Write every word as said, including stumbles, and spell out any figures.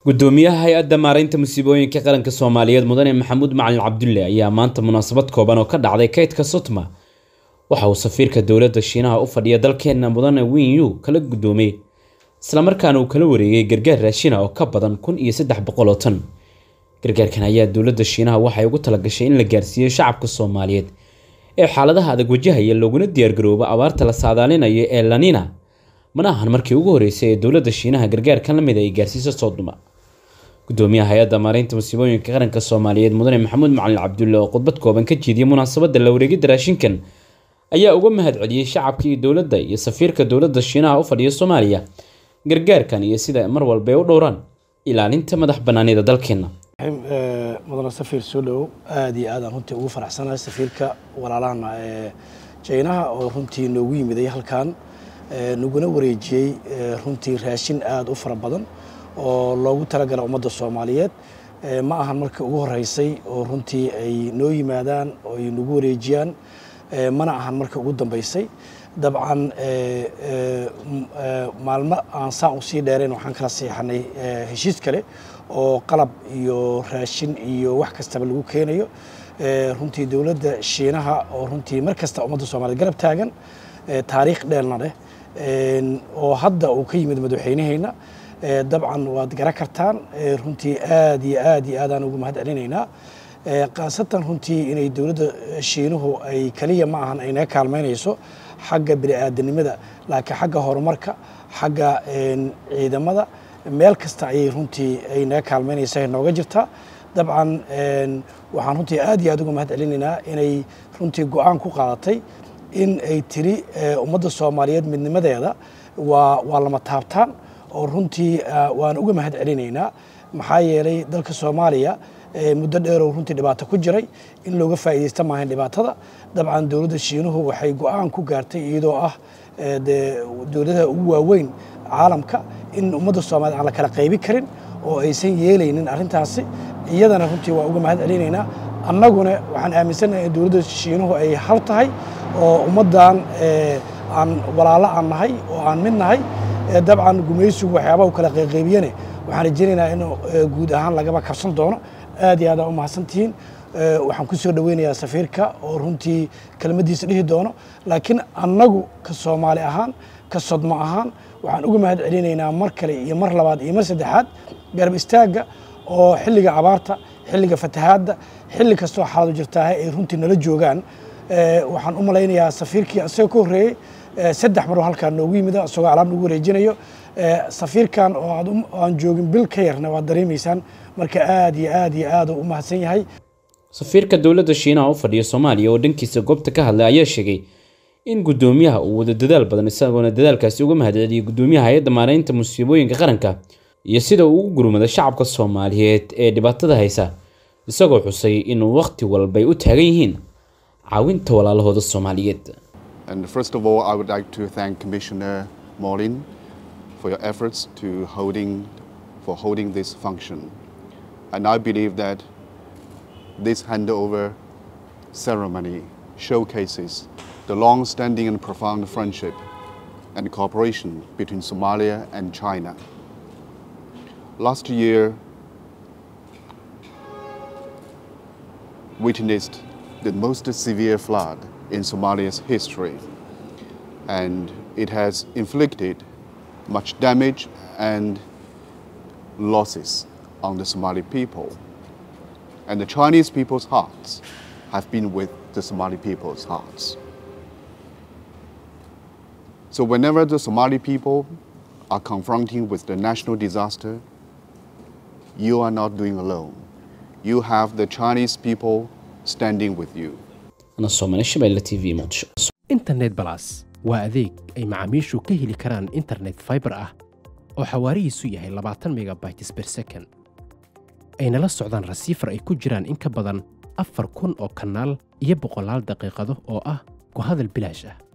gudoomiyaha hay'adda maareynta musiibooyinka qaranka Soomaaliyeed mudane Maxamuud Macalin Cabdulle ayaa maanta munaasabad kooban oo ka dhacday kaydka Sutma waxa uu safiirka dawladda Shiinaha u fadhiya dalkeena mudane Win Yu kala gudoomiyay isla markaana uu kala wareegay gargaar raashin oo ka badan kun iyo saddex boqol oo tan gargaarkan ayaa dawladda Shiinaha waxay ugu talagashay in la gaarsiiyo shacabka Soomaaliyeed ee xaaladaha adag wajahaya looguna diyaar garoobo abaarta la saadaalinayo ee La Nina mana ahan markii ugu horeysay ee dawladda Shiinaha gargaarkan la mid ay gaarsiiso Sodoma gudoomiyaha hay'adda maareynta musiibooyinka qaranka Soomaaliyeed mudane Maxamuud Macalin Cabdulle oo khudbad kooban ka jeediyay munaasabadda la wareegida raashinkan ayaa uga mahad celiyay shacabka iyo dawladda iyo safiirka dawladda Shiinaha u fadhiya Soomaaliya gargaarkan iyo sida mar walba ay u dhowraan ilaalinta madax banaanida dalkeena mudane safiir soo dhow aad iyo aad aan runtii ugu faraxsanahay safiirka walaalahana ee Shiinaha oo runtii noogu yimiday halkan nuguna wareejiyay runtii raashin aad u fara badan oo loogu talagalay ummadda Soomaaliyeed ma ahan markii ugu horeysay oo runtii ay noo yimaadaan oo ay nagu wareejiyaan mana ahan markii ugu dambeysay dabcan maalmo aan saan u sii dheereen waxaan kala siixanay heshiis kale oo qalab iyo raashin iyo wax kastaba lagu keenayo runtii dawladda Shiinaha oo runtii mar kasta ummadda Soomaaliyeed garab taagan taariikh dheerna leh oo hadda uu ka yimid madaxweynaheena dabcan waad garan kartaan runtii aad iyo aad iyo aad aan ugu mahad celinaynaa qaasatan runtii inay dawladda Shiinuhu ay kaliya ma ahan ay naga kaalmeynayso xagga bini'aadanimada laakiin xagga horumarka xagga ciidamada meel kasta ay runtii ay naga kaalmeynaysaa nooga jirta dabcan waxaan runtii aad iyo aad ugu mahad celinaynaa inay runtii go'aan ku qaadatay in ay tiri ummadda Soomaaliyeed midnimadeeda waa waa lama taabtaan oo runtii waan uga mahad celinaynaa maxaa yeelay dalka Soomaaliya muddo dheer oo runtii dhibaato ku jiray in looga faa'iideysto maahan dhibaatada dabcan dawladda Shiinuhu waxay go'aan ku gaartay iyadoo ah dawladaha ugu waaweyn caalamka in ummadda Soomaaliyeed aan la kala qaybi karin oo aysan yeelaynin arrintaasi iyadana runtii waa uga mahad celinaynaa annaguna waxaan aaminsanahay in dawladda Shiinuhu ay hal tahay oo ummaddan aan walaalo aan nahay oo aan mid nahay dabcan gumaysigu waxyaabaha u kala qayqaybiyane waxaan rajaynaynaa in guud ahaan lagaba kabsan doono aad iyo aad u mahadsantihiin waxaan ku soo dhaweynayaa safiirka oo runtii kelmadiisa dhihi doono laakiin annagu ka Soomaali ahaan ka Sodma ahaan waxaan uga mahad celinaynaa mar kale iyo mar labaad iyo mar saddexaad garab istaaga oo xilliga abaarta xilliga fatahaadda xilli kastoo xaaladu jirtaa ay runtii nala joogaan waxaan u malaynayaa safiirkii asagoo ka horreeyay saddex mar oo halkaan noogu yimid asagoo alaab nagu wareejinayo safiirkan oo aan joogin bil ka yarna waa dareemaysaan marka aad iyo aad iyo aad u mahadsan yahay safiirka dawladda Shiinaha u fadhiya Soomaaliya oo dhankiisa goobta ka hadlay ayaa sheegay in gudoomiyaha uu wada dadaal badan isagoo dadaalkaasi uga mahad celiyay gudoomiyaha hay'adda maareynta musiibooyinka qaranka iyo sida uu ugu gurmaday shacabka Soomaaliyeed ee dhibaatada haysa isagoo xusay in waqti walba ay u taagan yihiin caawinta walaalahooda Soomaaliyeed. And first of all, I would like to thank Commissioner Molin for your efforts to holding for holding this function. And I believe that this handover ceremony showcases the long-standing and profound friendship and cooperation between Somalia and China. Last year, witnessed the most severe flood in Somalia's history, and it has inflicted much damage and losses on the Somali people. And the Chinese people's hearts have been with the Somali people's hearts. So whenever the Somali people are confronting with the national disaster, you are not doing alone. You have the Chinese people standing with you. أنا صومنا شباب T V ماتش. إنترنت بلاس وأذيك أي معاميشو كهلي كران إنترنت فايبر أه أو حواري سوية لبعتن ميجا بايتس بير سكن. أين لا السعودان رسيفر أي كجيران إنك بدن أفر كون أو كنال يبقى لال دقيقة أو أه كهذا البلاجة.